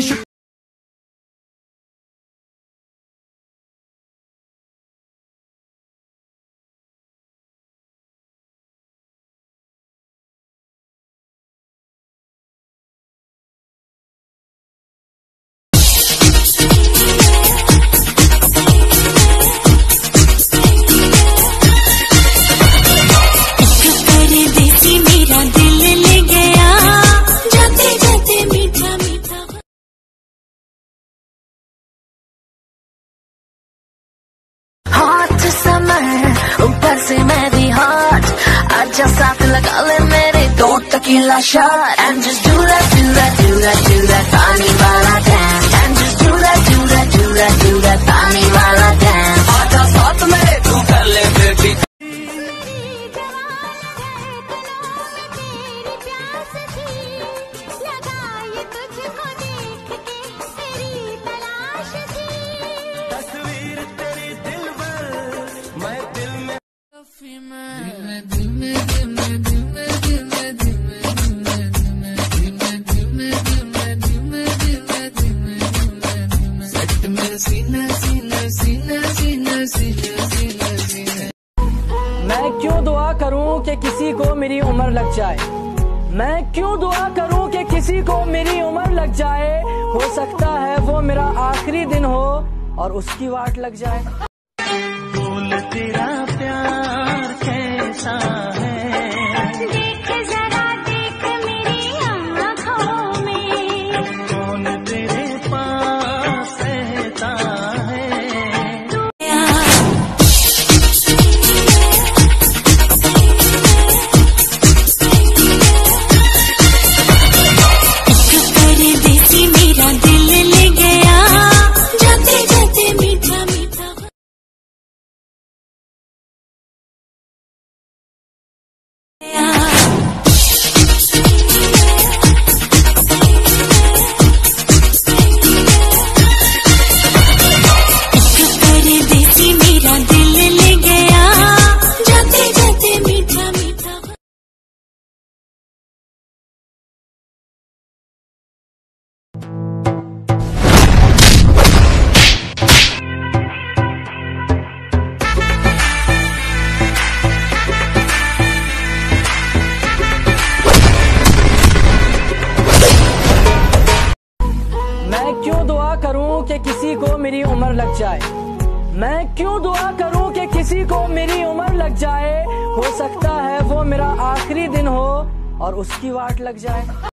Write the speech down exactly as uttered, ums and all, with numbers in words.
ऊपर से मैं भी हॉट, आजा साथ लगा ले मेरे दो tequila shot and just do that do that do that do that पानी वाला dance and just do that do that do that do that पानी वाला dance। आजा साथ मेरे तू कर ले बेबी। मैं क्यों दुआ करूं कि किसी को मेरी उम्र लग जाए, मैं क्यों दुआ करूं कि किसी को मेरी उम्र लग जाए, हो सकता है वो मेरा आखिरी दिन हो और उसकी वाट लग जाए। बोल तेरा प्यार कैसा है, देख जरा देख मेरी आँखों में, कौन तेरे पास रहता है। परदेसी मेरा दिल ले गया, जाते जाते मीठा मीठा। परदेसी मेरा दिल ले गया, जाते जाते मीठा मीठा। मैं क्यों दुआ करूं कि किसी को मेरी उम्र लग जाए, मैं क्यों दुआ करूं कि किसी को मेरी उम्र लग जाए, हो सकता है वो मेरा आखिरी दिन हो और उसकी वाट लग जाए।